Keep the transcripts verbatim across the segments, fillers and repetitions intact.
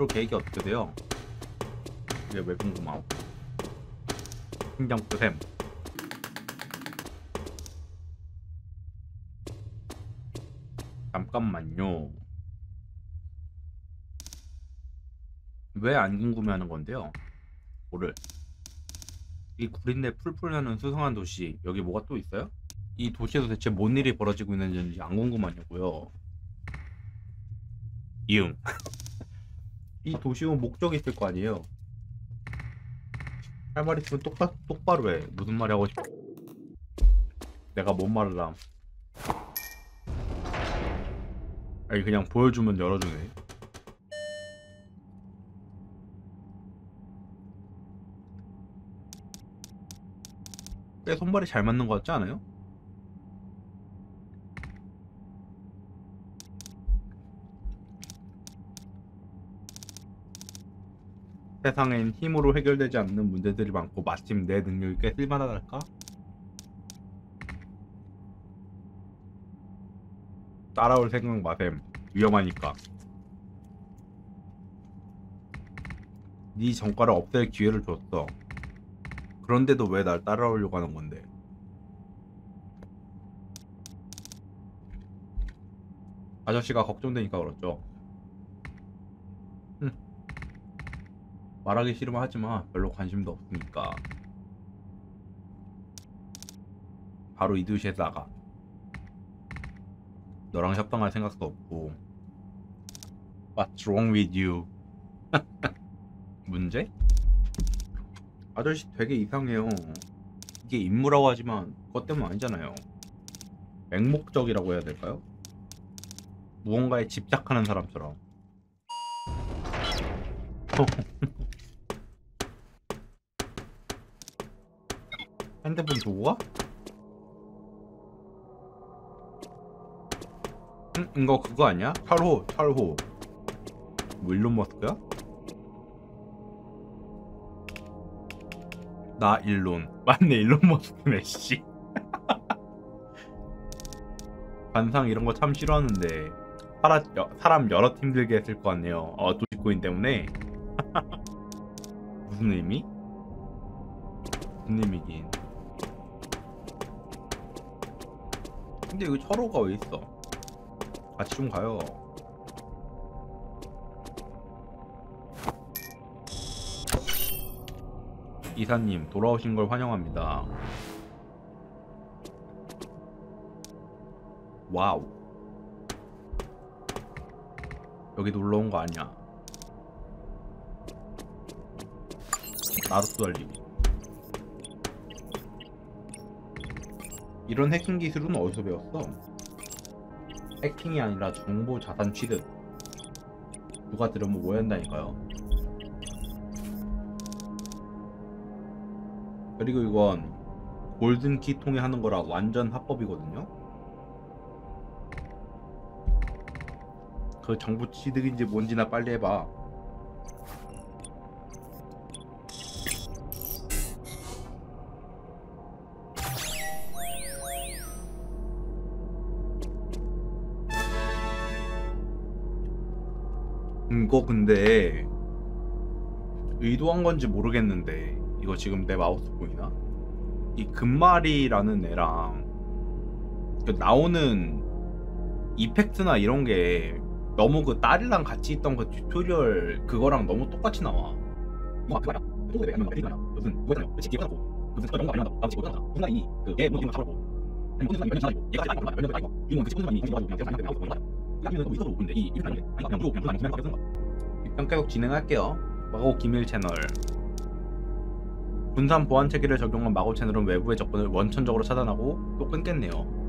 앞으로 계획이 어떻게 돼요? 이게 왜 궁금함? 신경 쓰셈. 잠깐만요. 왜 안 궁금해하는 건데요? 뭐를? 이 구린내 풀풀 나는 수상한 도시, 여기 뭐가 또 있어요? 이 도시에서 대체 뭔 일이 벌어지고 있는지 안 궁금하냐고요? 이응. 이 도시는 목적이 있을 거 아니에요? 할 말 있으면 똑바, 똑바로 해. 무슨 말이 하고 싶어? 내가 뭔 말을 함? 아니 그냥 보여주면 열어주네. 꽤 손발이 잘 맞는 것 같지 않아요? 세상엔 힘으로 해결되지 않는 문제들이 많고 마침 내 능력이 꽤 쓸만하달까? 따라올 생각 마셈. 위험하니까. 네 전과를 없앨 기회를 줬어. 그런데도 왜 날 따라오려고 하는 건데? 아저씨가 걱정되니까 그렇죠. 흠. 말하기 싫으면 하지마. 별로 관심도 없으니까. 바로 이 도시에다가 너랑 협상할 생각도 없고. What's wrong with you? 문제? 아저씨 되게 이상해요. 이게 임무라고 하지만 그것 때문 아니잖아요. 맹목적이라고 해야 될까요? 무언가에 집착하는 사람처럼. 핸드폰 두고 가? 응? 이거 그거 아니야? 철호 철호 뭐 일론 머스크야? 나 일론 맞네. 일론 머스크네 씨. 관상 이런 거 참 싫어하는데 사라, 여, 사람 여러 힘들게 했을 것 같네요. 어, 도지코인 때문에. 무슨 의미? 무슨 의미긴. 근데 여기 철호가 왜 있어? 같이 좀 가요. 이사님 돌아오신 걸 환영합니다. 와우. 여기 놀러 온 거 아니야? 나루토 달리기. 이런 해킹 기술은 어디서 배웠어? 해킹이 아니라 정보 자산 취득. 누가 들으면 오해한다니까요. 그리고 이건 골든키 통해 하는 거라 완전 합법이거든요. 그 정보 취득인지 뭔지나 빨리 해봐. 이거 근데 의도한 건지 모르겠는데 이거 지금 내 마우스 보이나? 이 금말이라는 애랑 그 나오는 이펙트나 이런 게 너무 그 딸이랑 같이 있던 그 튜토리얼 그거랑 너무 똑같이 나와. 이거 그거 아니야? 그 왜 아니면 말이잖아. 무슨 그거잖아. 그 집기 해놓고 무슨 그런 거 아니란다고. 나도 집기 해놓고 무슨 날이 그얘 무슨 잡았고 아니 무슨 사람이 몇년 전이고 얘가 아직 안 몇년 전이고 이건 그 집기 사람이 가지고 그냥 계속 하는 거야. 이거 의도로 보는데 이 일은 아니네. 아니 그냥 그냥 그냥 그냥 그냥 그냥 일단 계속 진행할게요. 마고 기밀 채널. 분산 보안 체계를 적용한 마고 채널은 외부의 접근을 원천적으로 차단하고 또 끊겠네요.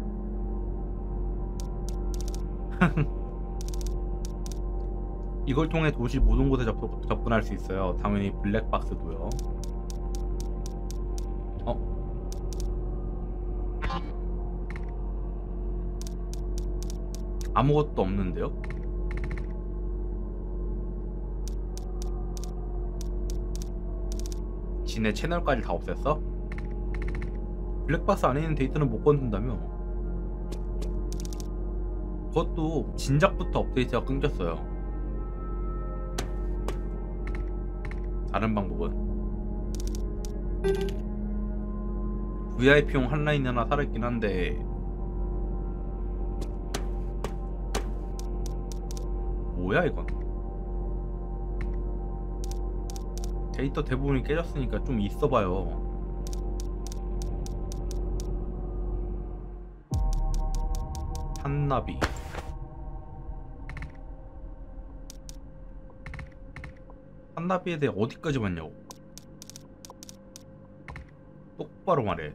이걸 통해 도시 모든 곳에 접속, 접근할 수 있어요. 당연히 블랙박스도요. 어? 아무것도 없는데요? 지네 채널까지 다 없앴어? 블랙박스 안에 있는 데이터는 못 건든다며? 그것도 진작부터 업데이트가 끊겼어요. 다른 방법은 브이아이피용 한 라인이 하나 살아있긴 한데 뭐야 이건. 데이터 대부분이 깨졌으니까 좀 있어봐요. 한나비 한나비에 대해 어디까지 봤냐고. 똑바로 말해.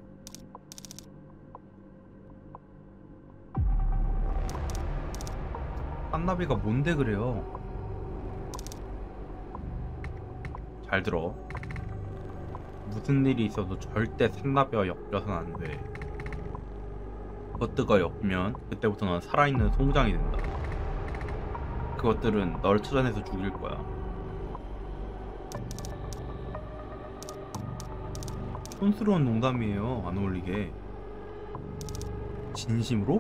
한나비가 뭔데 그래요. 잘 들어. 무슨 일이 있어도 절대 산나비와 엮여서는 안 돼. 그것들과 엮이면 그때부터 넌 살아있는 송장이 된다. 그것들은 널 찾아내서 죽일 거야. 촌스러운 농담이에요. 안 어울리게. 진심으로?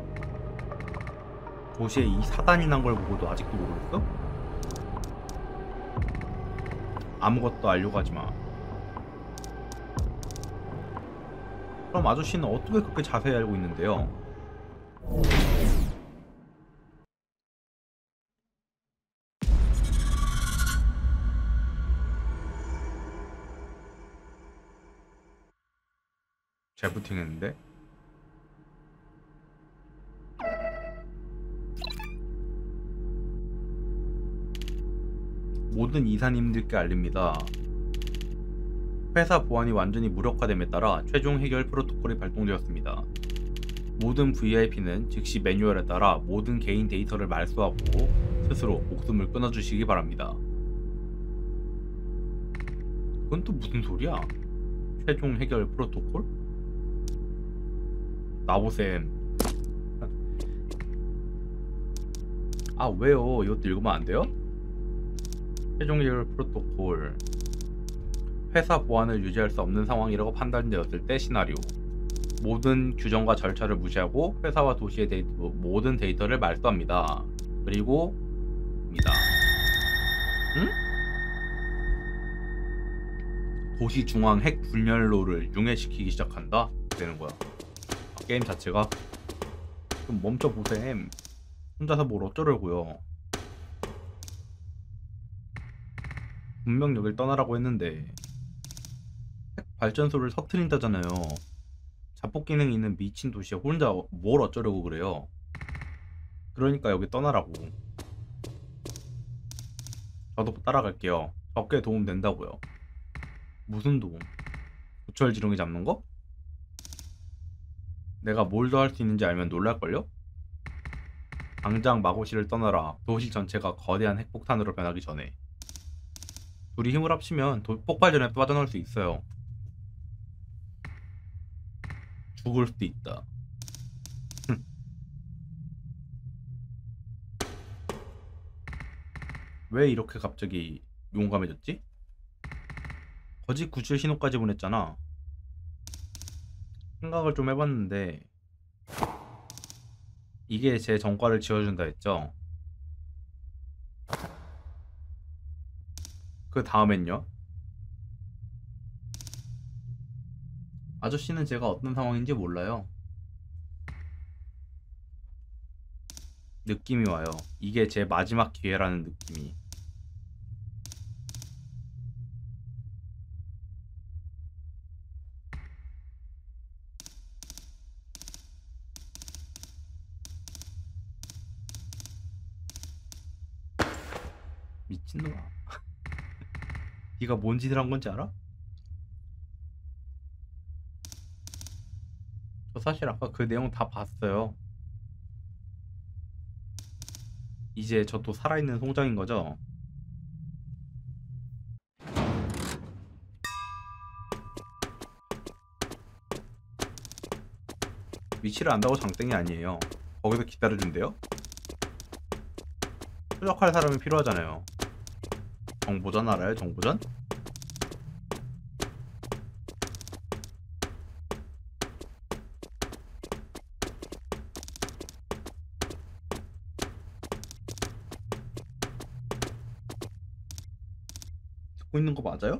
도시에 이 사단이 난 걸 보고도 아직도 모르겠어? 아무것도 알려고 하지마. 그럼 아저씨는 어떻게 그렇게 자세히 알고 있는데요? 재부팅했는데? 모든 이사님들께 알립니다. 회사 보안이 완전히 무력화됨에 따라 최종 해결 프로토콜이 발동되었습니다. 모든 브이아이피는 즉시 매뉴얼에 따라 모든 개인 데이터를 말소하고 스스로 목숨을 끊어주시기 바랍니다. 그건 또 무슨 소리야? 최종 해결 프로토콜? 나보셈. 아 왜요? 이것도 읽으면 안 돼요? 최종 해결 프로토콜. 회사 보안을 유지할 수 없는 상황이라고 판단되었을 때 시나리오. 모든 규정과 절차를 무시하고 회사와 도시의 데이터, 모든 데이터를 말소합니다. 그리고 입니다. 응? 도시 중앙 핵 분열로를 융해시키기 시작한다? 되는 거야. 아, 게임 자체가? 좀 멈춰보셈. 혼자서 뭘 어쩌려고요. 분명 여길 떠나라고 했는데 핵 발전소를 터트린다잖아요. 자폭 기능이 있는 미친 도시에 혼자 뭘 어쩌려고 그래요. 그러니까 여기 떠나라고. 저도 따라갈게요. 적게 도움 된다고요. 무슨 도움? 고철 지렁이 잡는 거? 내가 뭘 더 할 수 있는지 알면 놀랄걸요? 당장 마고시를 떠나라. 도시 전체가 거대한 핵폭탄으로 변하기 전에. 둘이 힘을 합치면 도, 폭발전에 빠져나올 수 있어요. 죽을 수도 있다. 왜 이렇게 갑자기 용감해졌지? 거짓 구출 신호까지 보냈잖아. 생각을 좀 해봤는데 이게 제 전과를 지워준다 했죠. 그 다음엔요? 아저씨는 제가 어떤 상황인지 몰라요. 느낌이 와요. 이게 제 마지막 기회라는 느낌이. 미친놈아. 네가 뭔 짓을 한 건지 알아? 저 사실 아까 그 내용 다 봤어요. 이제 저 또 살아있는 송장인 거죠? 위치를 안다고 장땡이 아니에요. 거기서 기다려준대요? 추적할 사람이 필요하잖아요. 정보전 알아요? 정보전? 듣고 듣고 있는 거 맞아요?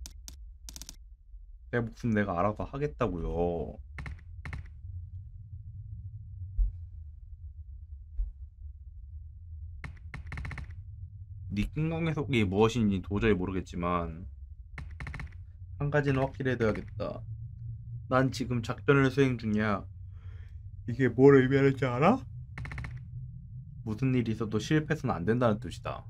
내 목숨 내가 알아서 하겠다고요. 네 끙끙 해석이 무엇인지 도저히 모르겠지만 한 가지는 확실히 해둬야겠다. 난 지금 작전을 수행 중이야. 이게 뭘 의미하는지 알아? 무슨 일이 있어도 실패해서는 안 된다는 뜻이다.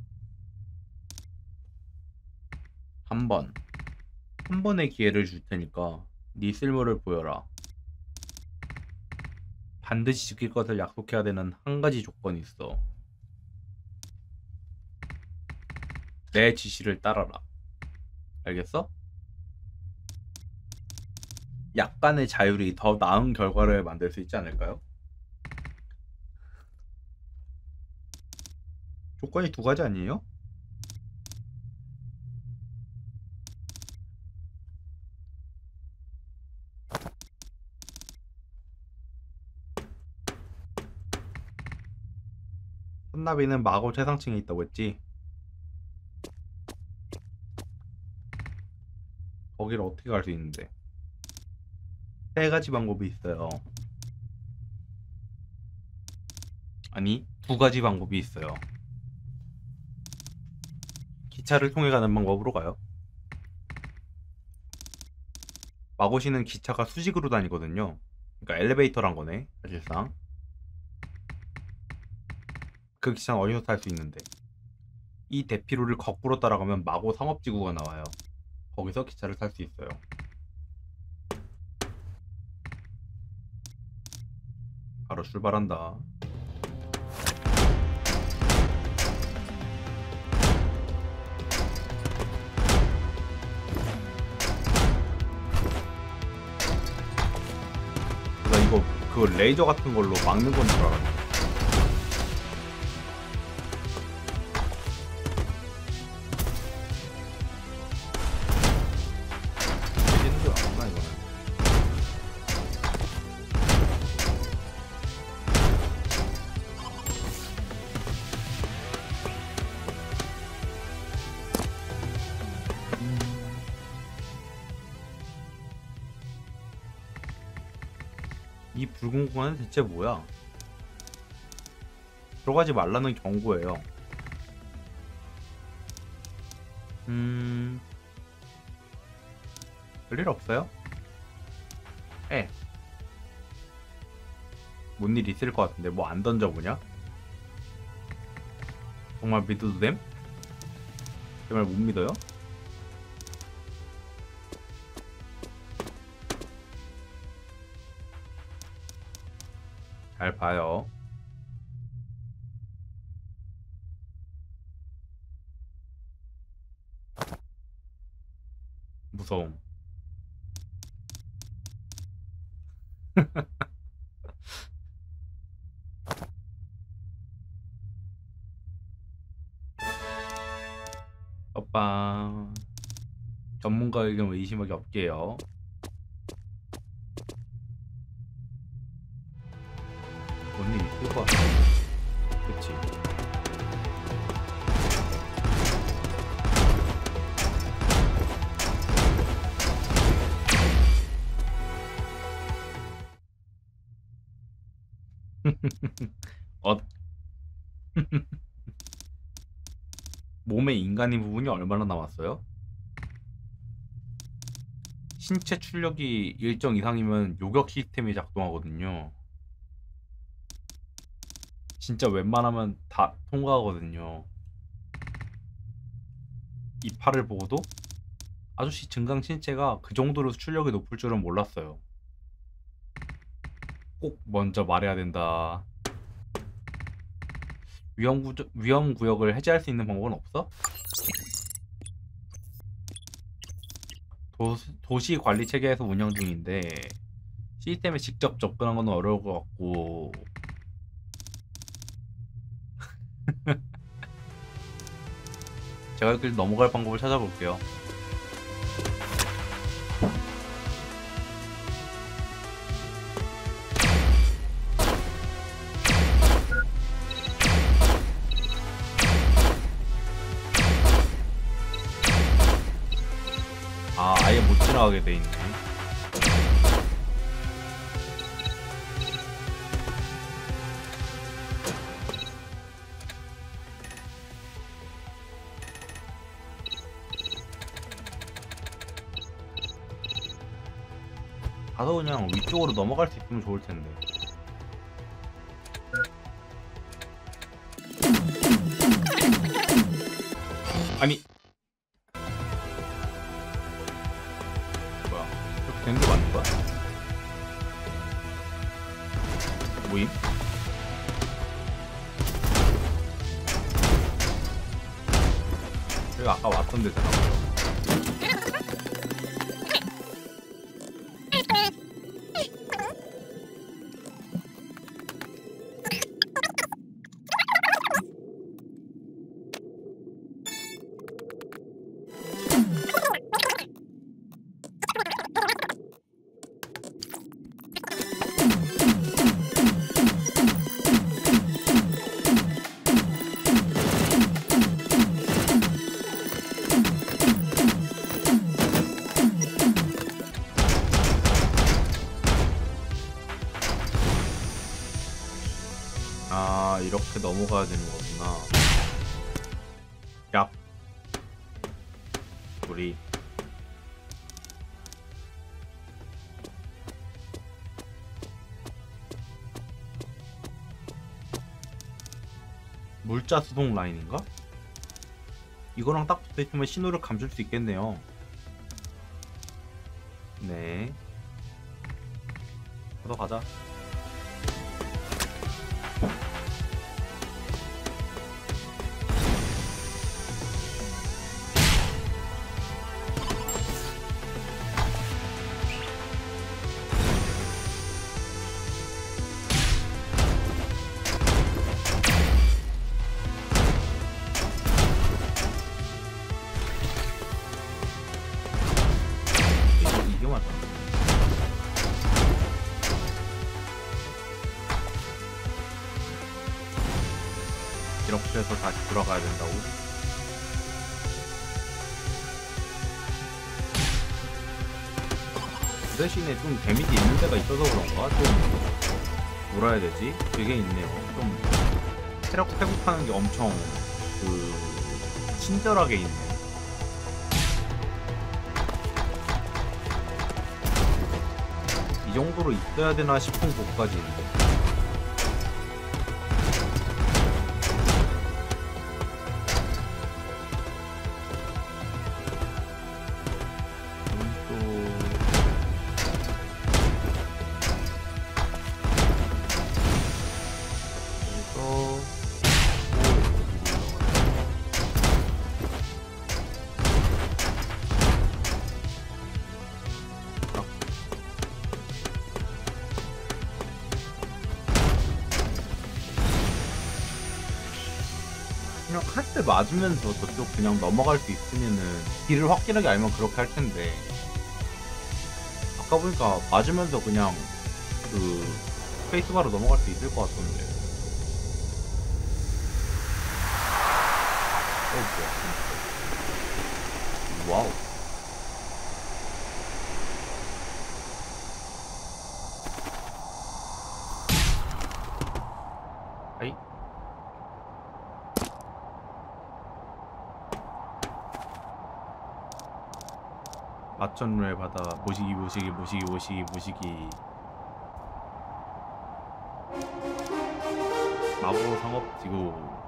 한 번. 한 번의 기회를 줄 테니까 네 쓸모를 보여라. 반드시 지킬 것을 약속해야 되는 한 가지 조건이 있어. 내 지시를 따라라. 알겠어? 약간의 자율이 더 나은 결과를 만들 수 있지 않을까요? 조건이 두 가지 아니에요? 산나비는 마고 최상층에 있다고 했지? 거기를 어떻게 갈 수 있는데? 세 가지 방법이 있어요. 아니, 두 가지 방법이 있어요. 기차를 통해 가는 방법으로 가요. 마고시는 기차가 수직으로 다니거든요. 그러니까 엘리베이터란 거네, 사실상. 그 기차는 어디서 탈 수 있는데? 이 대피로를 거꾸로 따라가면 마고 상업지구가 나와요. 거기서 기차를 탈 수 있어요. 바로 출발한다. 나 이거 그 레이저 같은 걸로 막는 건 줄 알았네. 이 붉은 공간은 대체 뭐야? 들어가지 말라는 경고예요. 음... 별일 없어요? 에. 뭔 일 있을 것 같은데 뭐 안 던져보냐? 정말 믿어도 됨? 정말 못 믿어요? 잘 봐요. 무서움. 오빠 전문가 의견 의심하기 없게요. 뭔 일 있을 것 같아. 그치. 어. 몸에 인간인 부분이 얼마나 남았어요? 신체 출력이 일정 이상이면 요격 시스템이 작동하거든요. 진짜 웬만하면 다 통과하거든요. 이 팔을 보고도 아저씨 증강 신체가 그 정도로 출력이 높을 줄은 몰랐어요. 꼭 먼저 말해야 된다. 위험, 구, 위험 구역을 해제할 수 있는 방법은 없어? 도, 도시 관리 체계에서 운영 중인데 시스템에 직접 접근한 건 어려울 것 같고 제가 여길 넘어갈 방법을 찾아볼게요. 올라가게 돼 있네. 가서 그냥 위쪽으로 넘어갈 수 있으면 좋을 텐데. 아니 뭐야, 이렇게 된 게 맞는 거야? 뭐임? 여기 아까 왔던 데잖아. 아, 이렇게 넘어가야 되는 거구나. 야, 우리 물자 수송 라인인가? 이거랑 딱 붙어있으면 신호를 감출 수 있겠네요. 네, 들어가자. 이게 맞아. 이렇게 해서 다시 돌아가야 된다고? 그 대신에 좀 데미지 있는 데가 있어서 그런가? 좀 뭐라 해야 되지? 그게 있네요. 좀 체력 회복하는 게 엄청 그 친절하게 있네. 이 정도로 있어야 되나 싶은 곳까지 있는데. 그냥 할 때 맞으면서 저쪽 그냥 넘어갈 수 있으면은 길을 확실하게 알면 그렇게 할 텐데, 아까 보니까 맞으면서 그냥 그 스페이스바로 넘어갈 수 있을 것 같던데. 어, 뭐야. 와우. 아이. 마천루의 바다. 모시기 모시기 모시기 모시기 모시기. 마법 상업지구.